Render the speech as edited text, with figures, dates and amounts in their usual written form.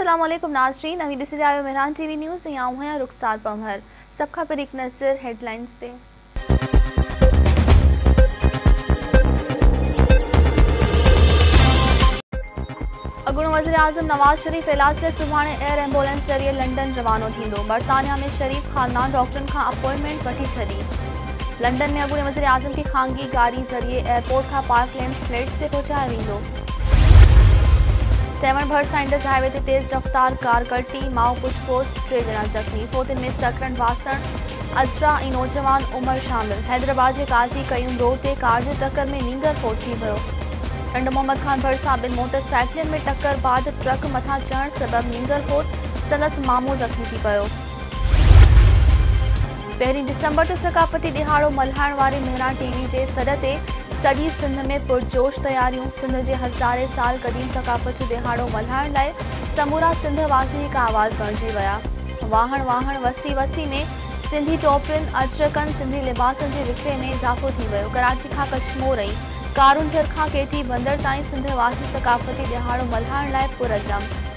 अस्सलाम वालेकुम नाज़रीन, नवी ॾिसी रहिया आहियो मेहरान टीवी न्यूज़। आऊं आहियां रुखसार पंवर। सभ खां पहिरीं हिकु नज़र हेडलाइंस ते। अॻूणो वज़ीर आज़म नवाज़ शरीफ़ इलाज लाइ सुभाणे एयर एम्बुलेंस ज़रिए लंडन रवानो थींदो। बरतानिया में शरीफ़ ख़ानदान डॉक्टरनि खां अपॉइंटमेंट वठी छॾी। लंडन में अॻूणे वज़ीर आज़म खे ख़ानगी गाड़ी ज़रिए एयरपोर्ट खां पार्कलैंड फ्लैट्स ते पहुचायो वेंदो। सेवन भरिसां इंडस हाईवे ते तेज़ रफ़्तार कार कटी, माओ पुछ फोत, 3 ॼणा ज़ख़्मी। फोतनि में सकरन वासण अज़रा ऐं नौजवान उमर शामिल। हैदराबाद जे काज़ी कयूं रोड ते कार जे टक्कर में नींगर फोत थी वियो। टंड मोहम्मद खान भरिसां ॿिनि मोटरसाइकिलनि में टक्कर बाद ट्रक मथां चढ़ण सबबि नींगर फोत, संदसि मामू ज़ख़्मी थी पियो। 1 दिसंबर ते सक़ाफ़ती ॾिहाड़ो मल्हाइण वारे मेहरान टीवी जे सॾ ते सॼी सिंध में पुरजोश तयारियूं। सिंध जे हज़ारे साल क़दीम सक़ाफ़ती ॾिहाड़ो मल्हाइण लाइ समूरा सिंध वासी हिकु आवाज़ बणिजी विया। वाहण वाहण वस्ती वस्ती में सिंधी टोपियुनि, अजरकनि, सिंधी लिबासनि जे विकिरे में इज़ाफ़ो थी वियो। कराची खां कश्मीर ऐं कारुंझर खां केटी बंदर ताईं सिंध वासी सक़ाफ़ती ॾिहाड़ो मल्हाइण लाइ पुरअज़म।